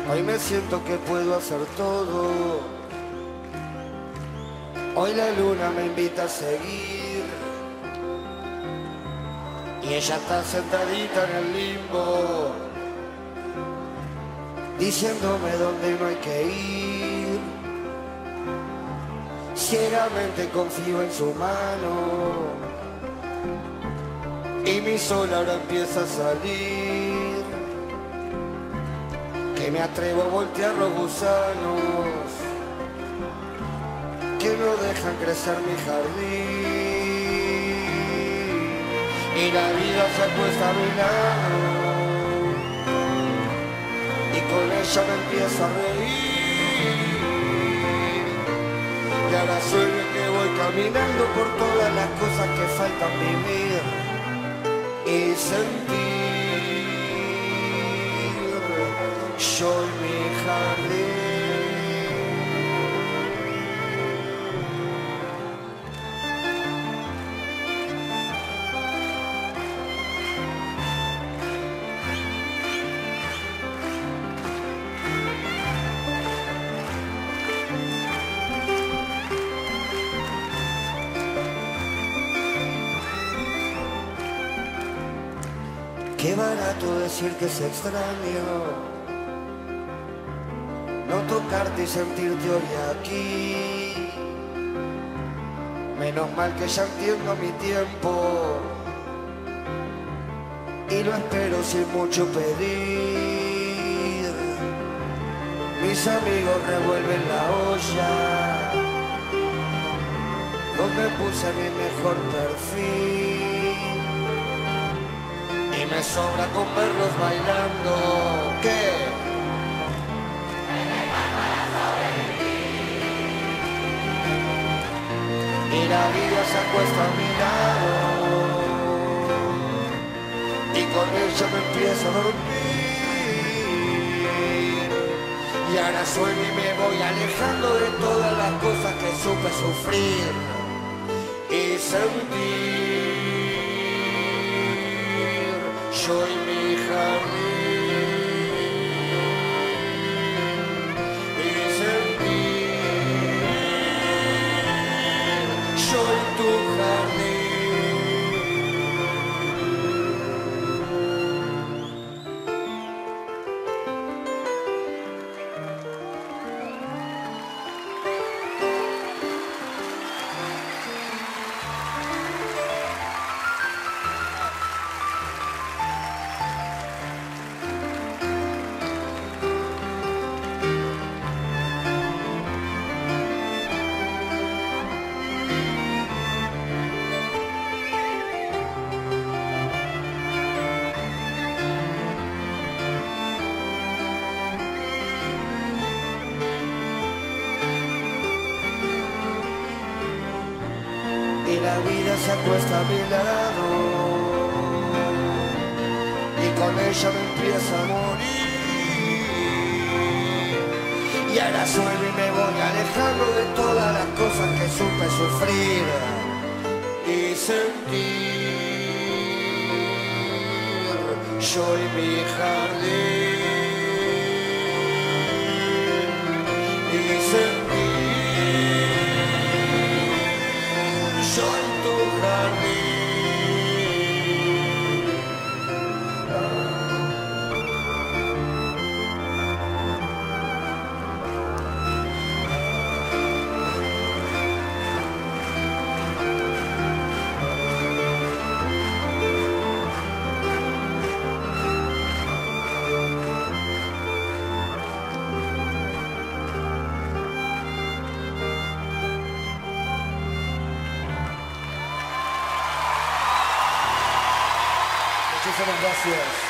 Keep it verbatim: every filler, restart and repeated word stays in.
Hoy me siento que puedo hacer todo. Hoy la luna me invita a seguir. Y ella está sentadita en el limbo, diciéndome dónde no hay que ir. Ciegamente confío en su mano y mi sol ahora empieza a salir. Que me atrevo a voltear los gusanos que no dejan crecer mi jardín. Y la vida se acuesta a mi lado y con ella me empiezo a reír. Y ahora sueño que voy caminando por todas las cosas que faltan vivir y sentir. Yo y mi jardín. Qué barato decir que es extraño no tocarte y sentirte hoy aquí. Menos mal que ya entiendo mi tiempo y lo espero sin mucho pedir. Mis amigos revuelven la olla donde puse mi mejor perfil. Y me sobra con verlos bailando. ¿Qué? Y la vida se acuesta a mi lado y con ella me empiezo a dormir. Y ahora sueño y me voy alejando de todas las cosas que supe sufrir y sentir. Yo y mi jardín y sentir. Yo y tu jardín. Y la vida se acuesta a mi lado y con ella me empieza a morir. Y ahora sueño y me voy alejando de todas las cosas que supe sufrir y sentir. Yo y mi jardín y sentir. Yo en tu jardín. Muchísimas gracias.